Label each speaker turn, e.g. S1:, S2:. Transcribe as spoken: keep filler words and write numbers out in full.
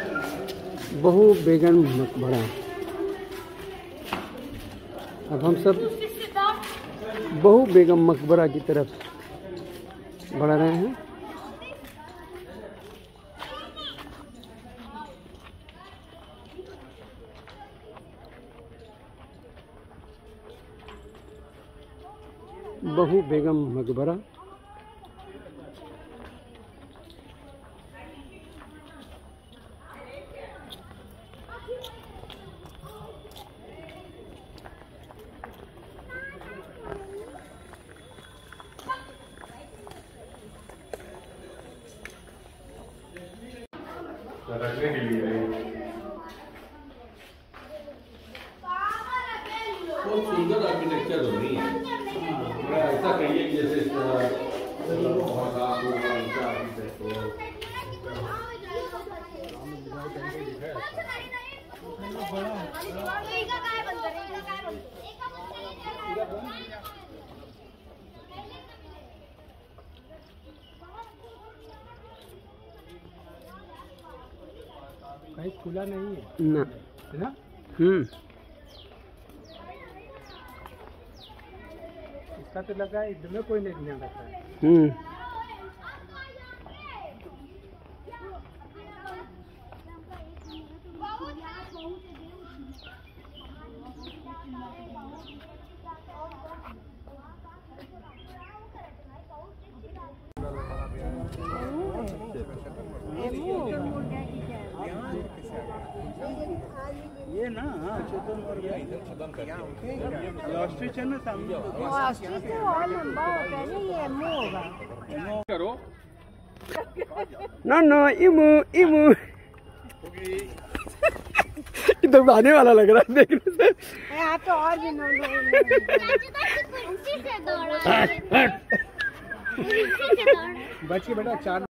S1: बहु बेगम मकबरा। अब हम सब बहु बेगम मकबरा की तरफ बढ़ रहे हैं। बहु बेगम मकबरा।
S2: रखने के लिए बहुत सुंदर आर्किटेक्चर हो रही है। ऐसा कहिए कि जैसे
S1: कहीं खुला नहीं है ना, है ना? हम्म इसका तो लगा है इधर में कोई नहीं ध्यान रखता है। हम्म
S3: ये ना चेतन और ऑस्ट्रिच है ना सामने।
S4: ऑस्ट्रिच तो और लंबा होता है ना, ये एमो होगा।
S2: करो
S1: नो नो इमू इमू इधर आने वाला लग रहा है देखने से।
S4: यहाँ तो और भी नो नो
S1: बच के बेटा चार